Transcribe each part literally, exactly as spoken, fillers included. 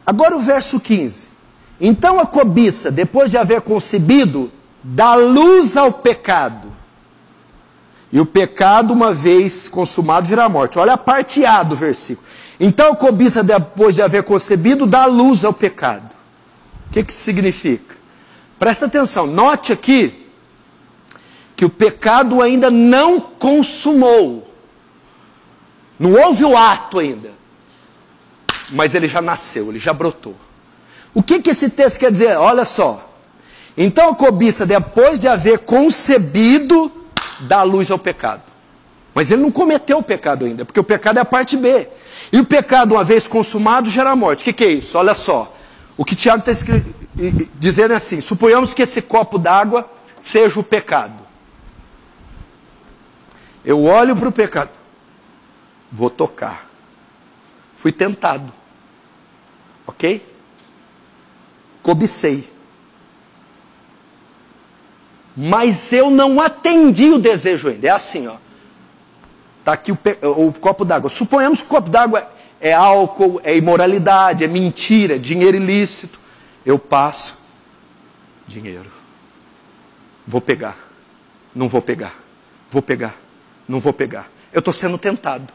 Agora o verso quinze. Então a cobiça, depois de haver concebido, dá luz ao pecado. E o pecado, uma vez consumado, vira morte. Olha a parte A do versículo. Então a cobiça, depois de haver concebido, dá luz ao pecado. O que que isso significa? Presta atenção, note aqui que o pecado ainda não consumou. Não houve o ato ainda. Mas ele já nasceu, ele já brotou. O que que esse texto quer dizer? Olha só. Então a cobiça, depois de haver concebido, dá luz ao pecado. Mas ele não cometeu o pecado ainda, porque o pecado é a parte B. E o pecado, uma vez consumado, gera morte. O que que é isso? Olha só. O que Tiago está dizendo é assim: suponhamos que esse copo d'água seja o pecado. Eu olho para o pecado. Vou tocar. Fui tentado. Ok? Cobicei. Mas eu não atendi o desejo ainda. É assim, ó. Está aqui o, o copo d'água. Suponhamos que o copo d'água é álcool, é imoralidade, é mentira, é dinheiro ilícito. Eu passo. Dinheiro. Vou pegar. Não vou pegar. Vou pegar. Não vou pegar. Eu estou sendo tentado.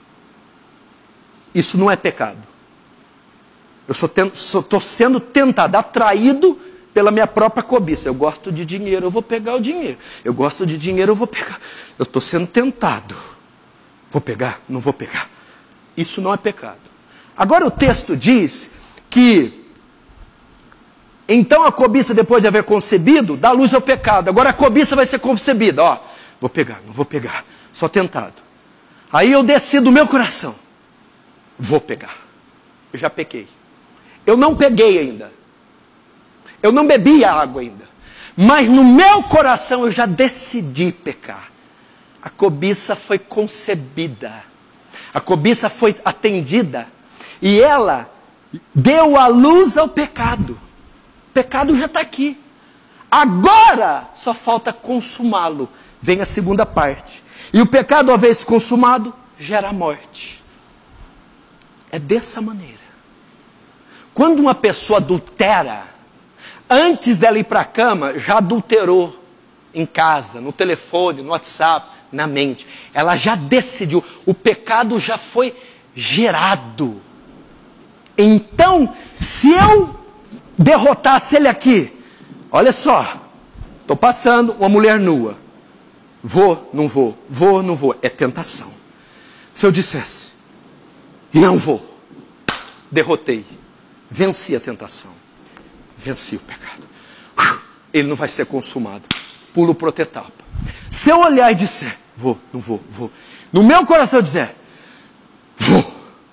Isso não é pecado. Eu estou sendo tentado, atraído pela minha própria cobiça. Eu gosto de dinheiro, eu vou pegar o dinheiro. Eu gosto de dinheiro, eu vou pegar. Eu estou sendo tentado. Vou pegar? Não vou pegar. Isso não é pecado. Agora o texto diz que então a cobiça, depois de haver concebido, dá luz ao pecado. Agora a cobiça vai ser concebida. Ó, vou pegar, não vou pegar. Só tentado. Aí eu decido o meu coração. Vou pegar. Eu já pequei. Eu não peguei ainda. Eu não bebi a água ainda. Mas no meu coração eu já decidi pecar. A cobiça foi concebida. A cobiça foi atendida. E ela deu a luz ao pecado. O pecado já está aqui. Agora só falta consumá-lo. Vem a segunda parte. E o pecado, uma vez consumado, gera morte. É dessa maneira. Quando uma pessoa adultera, antes dela ir para a cama, já adulterou em casa, no telefone, no WhatsApp, na mente. Ela já decidiu, o pecado já foi gerado. Então, se eu derrotasse ele aqui, olha só, estou passando uma mulher nua. Vou, não vou, vou, não vou. É tentação. Se eu dissesse, não vou, derrotei. Venci a tentação. Venci o pecado. Ele não vai ser consumado. Pulo para outra etapa. Se eu olhar e disser, vou, não vou, vou. No meu coração eu dizer, vou.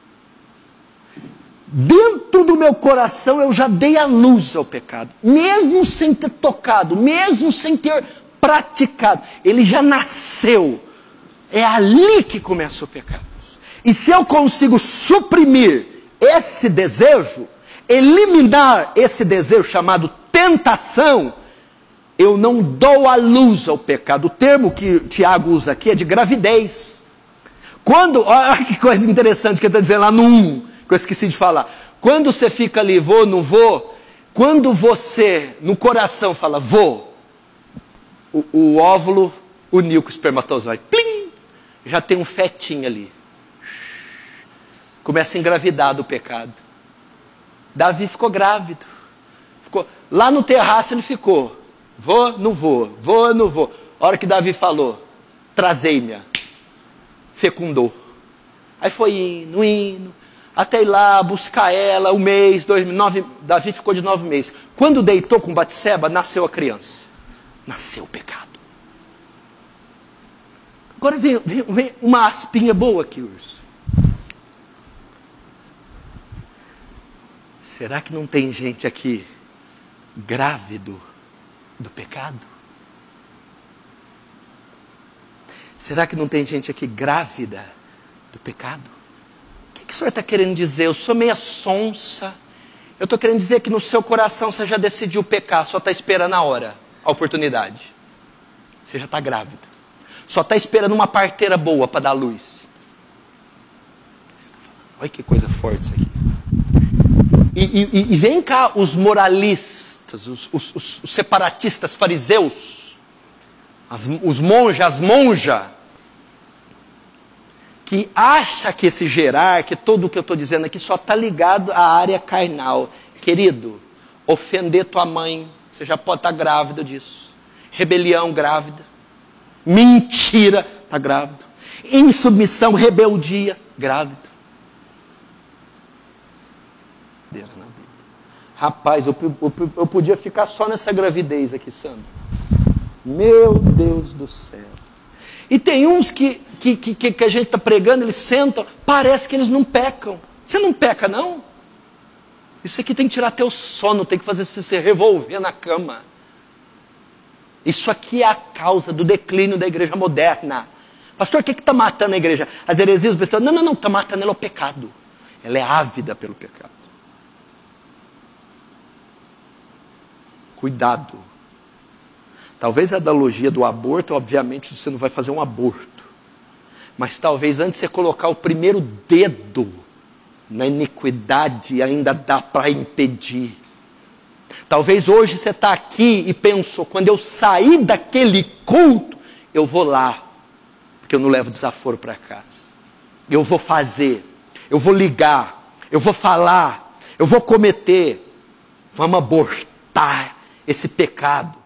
Dentro do meu coração eu já dei a luz ao pecado. Mesmo sem ter tocado, mesmo sem ter praticado. Ele já nasceu. É ali que começa o pecado. E se eu consigo suprimir esse desejo, eliminar esse desejo chamado tentação, eu não dou a luz ao pecado. O termo que Tiago usa aqui é de gravidez. Quando, olha que coisa interessante que ele está dizendo lá no um, que eu esqueci de falar. Quando você fica ali, vou, não vou, quando você, no coração, fala, vou, o, o óvulo uniu com o espermatozoide, plim, já tem um fetinho ali. Começa a engravidar do pecado. Davi ficou grávido. Ficou, lá no terraço ele ficou. Vou, não vou, vou, não vou. A hora que Davi falou, trazei-me, fecundou. Aí foi indo, indo, até ir lá buscar ela, um mês, dois, nove, Davi ficou de nove meses. Quando deitou com Batseba, nasceu a criança. Nasceu o pecado. Agora vem, vem, vem uma aspinha boa aqui, urso. Será que não tem gente aqui grávido do pecado? Será que não tem gente aqui grávida do pecado? O que, que o senhor está querendo dizer? Eu sou meia sonsa. Eu estou querendo dizer que no seu coração você já decidiu pecar, só está esperando a hora, a oportunidade. Você já está grávida. Só está esperando uma parteira boa para dar luz. Olha que coisa forte isso aqui. E, e, e vem cá os moralistas, os, os, os, os separatistas fariseus, as, os monjas, as monjas, que acha que esse gerar, que tudo o que eu estou dizendo aqui só está ligado à área carnal. Querido, ofender tua mãe, você já pode estar grávida disso. Rebelião, grávida. Mentira, está grávido. Insubmissão, rebeldia, grávido. Rapaz, eu, eu, eu podia ficar só nessa gravidez aqui, Sandro. Meu Deus do céu. E tem uns que, que, que, que a gente está pregando, eles sentam, parece que eles não pecam. Você não peca, não? Isso aqui tem que tirar teu sono, tem que fazer você se revolver na cama. Isso aqui é a causa do declínio da igreja moderna. Pastor, o que está matando a igreja? As heresias, pessoas, não, não, não, está matando ela o pecado. Ela é ávida pelo pecado. Cuidado. Talvez a analogia do aborto, obviamente você não vai fazer um aborto. Mas talvez antes de você colocar o primeiro dedo na iniquidade, ainda dá para impedir. Talvez hoje você está aqui e pensou, quando eu sair daquele culto, eu vou lá. Porque eu não levo desaforo para casa. Eu vou fazer, eu vou ligar, eu vou falar, eu vou cometer. Vamos abortar esse pecado.